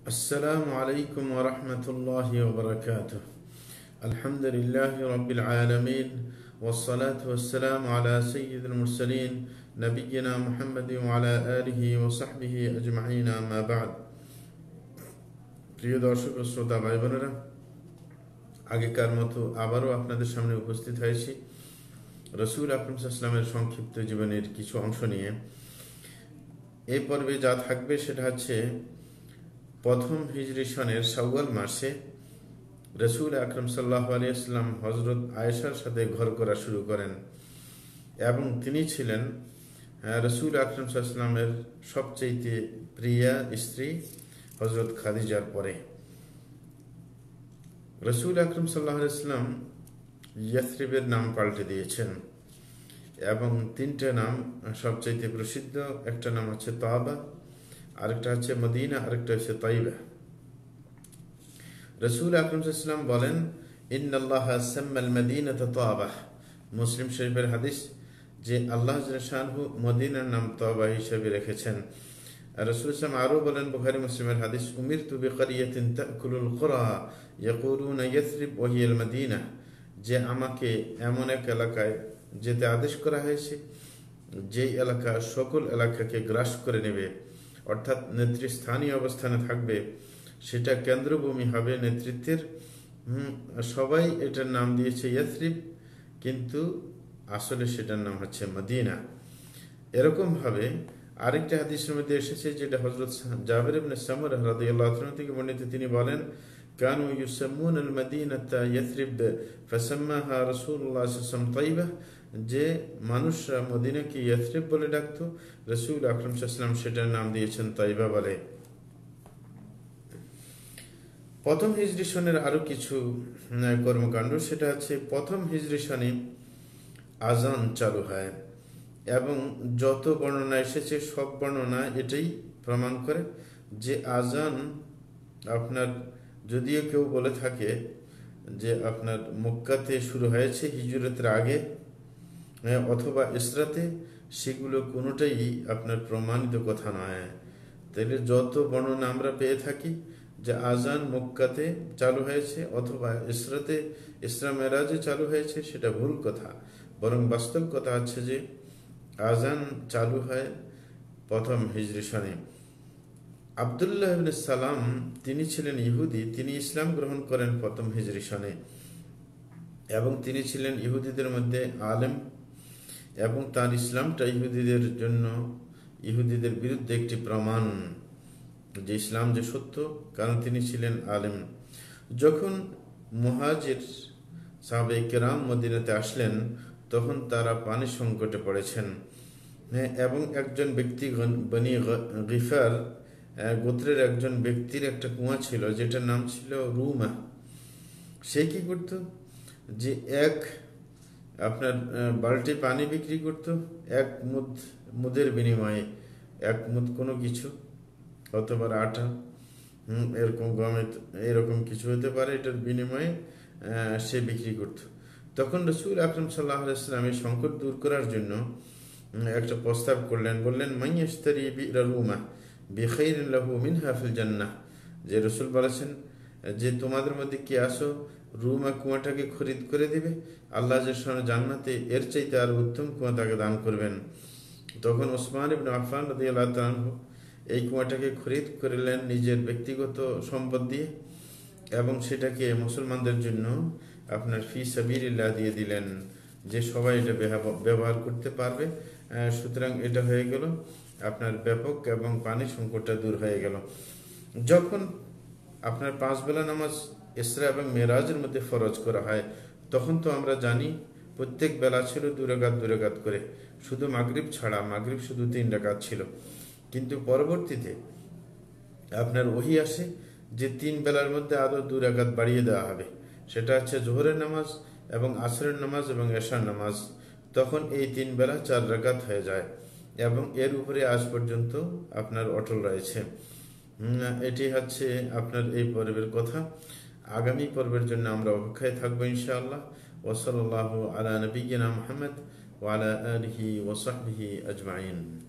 السلام عليكم ورحمة الله وبركاته. الحمد لله رب العالمين والصلاة والسلام على سيد المرسلين نبينا محمد وعلى آله وصحبه أجمعين أما بعد. প্রিয় দর্শক ও শ্রোতা ভাই বোনেরা, আগেকার মতো আবারও আপনাদের সামনে উপস্থিত হয়েছি রাসূল আকরাম সাল্লাল্লাহু আলাইহি ওয়াসাল্লামের সংক্ষিপ্ত জীবনের কিছু অংশ নিয়ে। এই পর্বে যা থাকবে সেটা হচ্ছে প্রথম হিজরি সনের শাওয়াল মাসে রাসূল আকরাম সাল্লাল্লাহু আলাইহি ওয়াসাল্লাম হযরত আয়েশার সাথে ঘর করা শুরু করেন এবং তিনি ছিলেন রাসূল আকরাম সাল্লাল্লাহু আলাইহি ওয়াসাল্লামের সবচেয়ে প্রিয়া স্ত্রী হযরত খাদিজার পরে। রাসূল আকরাম সাল্লাল্লাহু আলাইহি ওয়াসাল্লাম ইয়াসরিবের নাম পাল্টে দিয়েছেন এবং তিনটা নাম সবচেয়ে প্রসিদ্ধ। একটা নাম হচ্ছে তাবা, আরেকটা হচ্ছে মদিনা, আরেকটা হচ্ছে তাইবা। রাসূল আকরাম সাল্লাল্লাহু আলাইহি ওয়াসাল্লাম বলেন, ইন্নাল্লাহা সাম্মাল মদিনাতা তাবা। মুসলিম শরীফের হাদিস যে আল্লাহ জাল্লা শানহু মদিনার নাম তাবা হিসেবে রেখেছেন। রাসূল সাল্লাল্লাহু আরো বলেন, বুখারী মুসলিমের হাদিস, উমিরতু বিকারিয়াতিন তাকুলুল কুরা ইয়াকুলুনা ইয়াসরিব ওয়া হিয়াল মদিনা, যে আমাকে এমন এক এলাকায় যেতে আদেশ করা হয়েছে যে এলাকা সকল এলাকাকে গ্রাস করে নেবে, অর্থাৎ নেতৃস্থানীয় অবস্থানে থাকবে, সেটা কেন্দ্রভূমি হবে নেতৃত্বের। সবাই এটার নাম দিয়েছে ইয়াসরিব, কিন্তু আসলে সেটার নাম হচ্ছে মদিনা। এরকম ভাবে আরেকটা হাদিসের মধ্যে এসেছে, যেটা হযরত জাবির ইবনে সামুরা রাদিয়াল্লাহু আনহু থেকে বর্ণিত। তিনি বলেন, কানু ইউসাম্মুন আল মদিনাতা ইয়াসরিব ফাসাম্মাহা রাসূলুল্লাহ সাল্লাল্লাহু আলাইহি ওয়াসাল্লাম তাইবা, যে মানুষরা মদিনাকে ইয়াসরিব বলে ডাকতো, রাসূল আকরাম সাল্লাল্লাহু আলাইহি ওয়াসাল্লাম সেটার নাম দিয়েছেন তাইবা বলে। প্রথম হিজরি সনের আরো কিছু কর্মকাণ্ড, সেটা হচ্ছে প্রথম হিজরি সনে আজান চালু হয় এবং যত বর্ণনা এসেছে সব বর্ণনা এটাই প্রমাণ করে যে আজান আপনার, যদিও কেউ বলে থাকে যে আপনার মক্কাতে শুরু হয়েছে হিজরতের আগে অথবা ইসরাতে, সেগুলো কোনোটাই আপনার প্রমাণিত কথা নয়। তাহলে যত বর্ণনা আমরা পেয়ে থাকি যে আজান মক্কাতে চালু হয়েছে অথবা ইসরাতে, ইসরা মেরাজে চালু হয়েছে, সেটা ভুল কথা। বরং বাস্তব কথা হচ্ছে যে আজান চালু হয় প্রথম হিজরি সনে। আব্দুল্লাহ ইবনে সালাম, তিনি ছিলেন ইহুদি, তিনি ইসলাম গ্রহণ করেন প্রথম হিজরি সনে এবং তিনি ছিলেন ইহুদিদের মধ্যে আলেম, এবং তার ইসলামটা ইহুদিদের জন্য, ইহুদিদের বিরুদ্ধে একটি প্রমাণ যে ইসলাম যে সত্য, কারণ তিনি ছিলেন আলেম। যখন মুহাজির সাহাবায়ে কেরাম মদিনাতে আসলেন, তখন তারা পানি সংকটে পড়েছেন এবং একজন ব্যক্তি বনি গিফার গোত্রের একজন ব্যক্তির একটা কুয়া ছিল, যেটার নাম ছিল রুমা। সে কি করত, যে এক আপনার বালতি পানি বিক্রি করত এক মুদের বিনিময়ে, এক মুদ কোনো কিছু, অথবা আটা, এরকম গমে, এরকম কিছু হতে পারে, এটার বিনিময়ে সে বিক্রি করত। তখন রাসূল আকরাম সাল্লাল্লাহু আলাইহি ওয়াসাল্লাম এই সংকট দূর করার জন্য একটা প্রস্তাব করলেন, বললেন, মান ইয়াশতারি বি'রা রুমা বিখাইরিন লাহু মিনহা ফিল জান্নাহ, যে রাসূল বলেছেন যে তোমাদের মধ্যে কে আসো রুমা কুয়াটাকে খরিদ করে দিবে, আল্লাহ জান্নাতে এর চাইতে আর উত্তম কুয়া তাকে দান করবেন। তখন ওসমান ইবনে আফফান রাদিয়াল্লাহু তাআলা আনহু এই কুয়াটাকে খরিদ করলেন নিজের ব্যক্তিগত সম্পদ দিয়ে এবং সেটাকে মুসলমানদের জন্য আপনার ফি সাবিলিল্লাহ দিয়ে দিলেন, যে সবাই এটা ব্যবহার করতে পারবে। সুতরাং এটা হয়ে গেল আপনার ব্যাপক এবং পানি সংকটটা দূর হয়ে গেল। যখন আপনার 5 বেলা নামাজ ইসরা এবং মেরাজের মধ্যে ফরজ করা হয়, তখন তো আমরা জানি প্রত্যেক বেলা ছিল 2 রাকাত 2 রাকাত করে, শুধু মাগরিব ছাড়া, মাগরিব শুধু 3 রাকাত ছিল। কিন্তু পরবর্তীতে আপনার ওহী আসে যে 3 বেলার মধ্যে আরো 2 রাকাত বাড়িয়ে দেওয়া হবে, সেটা হচ্ছে জোহরের নামাজ এবং আসরের নামাজ এবং এশার নামাজ। তখন এই 3 বেলা 4 রাকাত হয়ে যায় এবং এর উপরে আজ পর্যন্ত আপনার অটল রয়েছে। এটি হচ্ছে আপনার এই পর্বের কথা। আগামী পর্বের জন্য আমরা অপেক্ষায় থাকবো ইনশাআল্লাহ। ওয়া সাল্লাল্লাহু আলা নবিয়্যিনা মুহাম্মদ ওয়া আলা আলিহি ওয়া সাহবিহি আজমাইন।